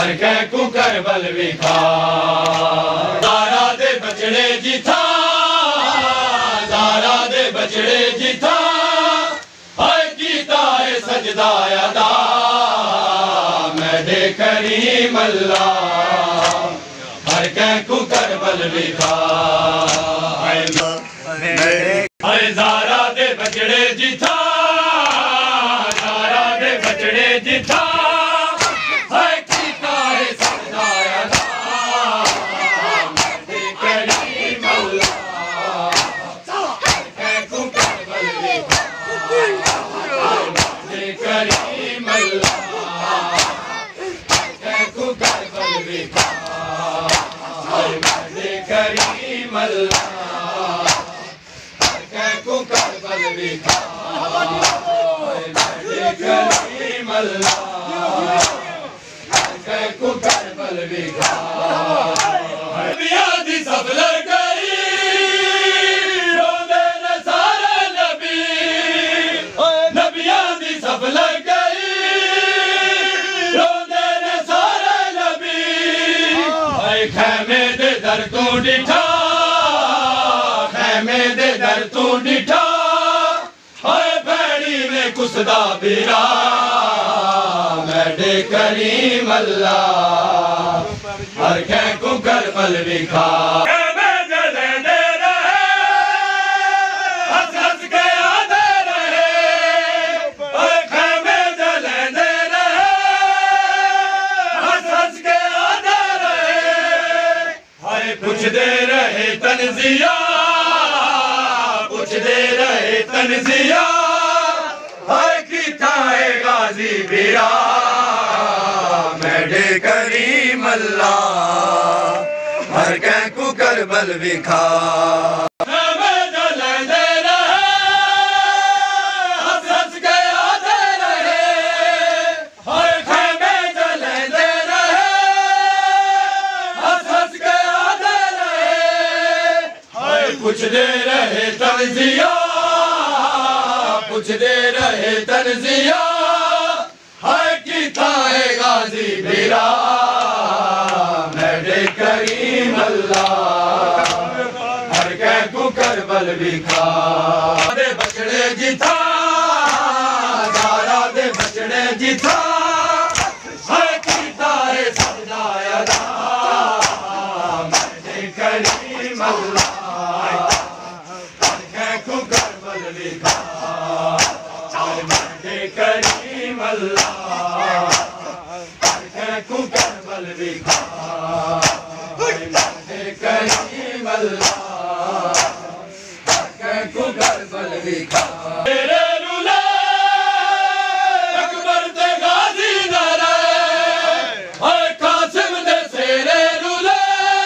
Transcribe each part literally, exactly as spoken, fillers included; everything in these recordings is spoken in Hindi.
हर कह को करबल विखा ज़ारा दे बचड़े जिथा ज़ारा दे बचड़े जिथा हाय कीता है सजदा अदा मैं करीम अल्लाह हर कह को करबल विखा हाय ज़ारा दे बचड़े जिथा ज़ारा दे बचड़े जिथा हाय कीता है सजदा अदा मैं करीम अल्लाह हर कह को करबल विखा मैं करीम अल्लाह करबल विखा मैं करीम अल्लाह कह को करबल विखा मैं करीम अल्लाह कह को करबल विखा दी सफलर गई रोंदे ने सारे नबी नबियां दी सफलर गई रोंदे ने सारे नबी खैमे दे दर तू डिठा खैमे दे दर तू डिठा हाय भैड़ी में कुसदा बिरा मैं करीम अल्लाह हर कह को करबल विखा कुछ दे रहे तनजिया कुछ दे रहे तनजिया हाय कीता है गाजी बिरा मैं करीम अल्लाह हर कह को करबल विखा कुछ दे रहे तनजिया कुछ दे रहे तनजिया हाय कीता है गाजी बिरा मैं करीम अल्लाह हर कह को करबल विखा दे बचड़े जिथा ज़ारा दे बचड़े जिथा हाय कीता है सजदा अदा मैं करीम अल्लाह करीम अल्लाह कह को करबल विखा करीम अल्लाह कह को करबल विखा तेरे रुले अकबर ते गाजी नारे हाय कासिम दे सेरे रुले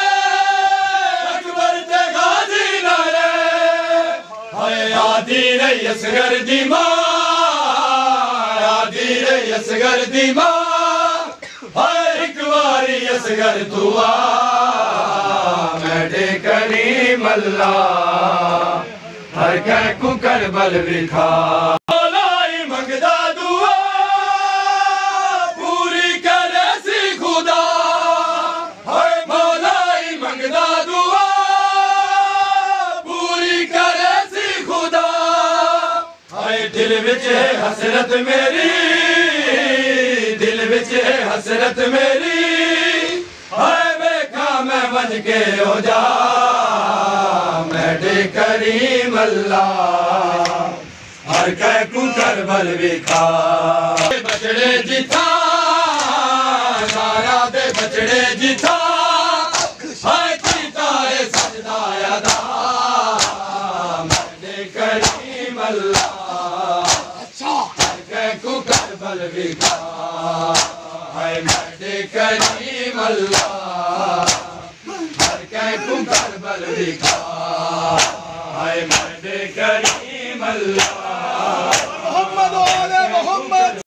अकबर ते गाजी नारे हाय आदि रही असगर दी मां असगर दी मां हाय एक बारी असगर दुआ मैं करीम अल्लाह हर कह को करबल विखा मौलाई मंगदा दुआ पूरी करे सी खुदा हाय मौलाई मंगदा दुआ पूरी करे सी खुदा हाय दिल विच है हसरत मेरी दिल विच है हसरत मेरी हाय वेखा मैं बन के हो जा मैं करीम अल्लाह हर कह को करबल विखा बचड़े जिथा ज़ारा दे बचड़े जिथा हाय कीता है सजदा अदा मैं करीम अल्लाह हर कह को करबल विखा हाय मैं करीम अल्लाह हर कह को करबल विखा हाय मैं करीम अल्लाह।